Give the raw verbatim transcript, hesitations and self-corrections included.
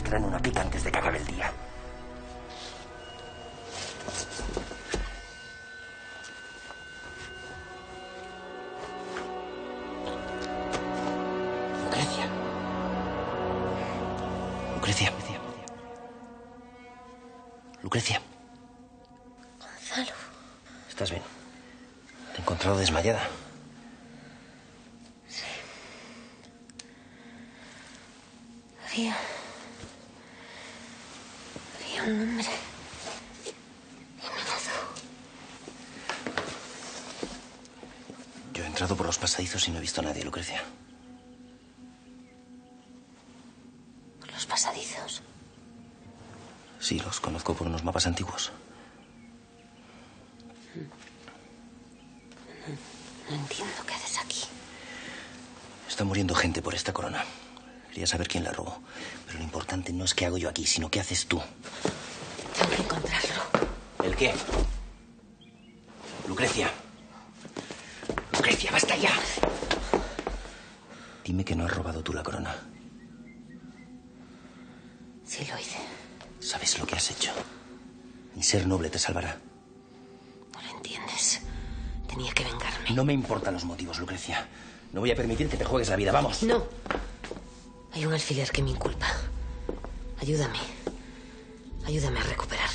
traen una pica antes de que acabe el día. Lucrecia. Lucrecia. Lucrecia. Gonzalo. ¿Estás bien? Te he encontrado desmayada. Sí. Había... Había un hombre. Y me amenazó. Yo he entrado por los pasadizos y no he visto a nadie, Lucrecia. ¿Por los pasadizos? Sí, los conozco por unos mapas antiguos. No, no entiendo qué haces aquí. Está muriendo gente por esta corona. Quería saber quién la robó. Pero lo importante no es qué hago yo aquí, sino qué haces tú. Tengo que encontrarlo. ¿El qué? Lucrecia. Lucrecia, basta ya. Dime que no has robado tú la corona. Sí lo hice. ¿Sabes lo que has hecho? Ni ser noble te salvará. No lo entiendes. Tenía que vengarme. No me importan los motivos, Lucrecia. No voy a permitir que te juegues la vida. ¡Vamos! No. Hay un alfiler que me inculpa. Ayúdame. Ayúdame a recuperar.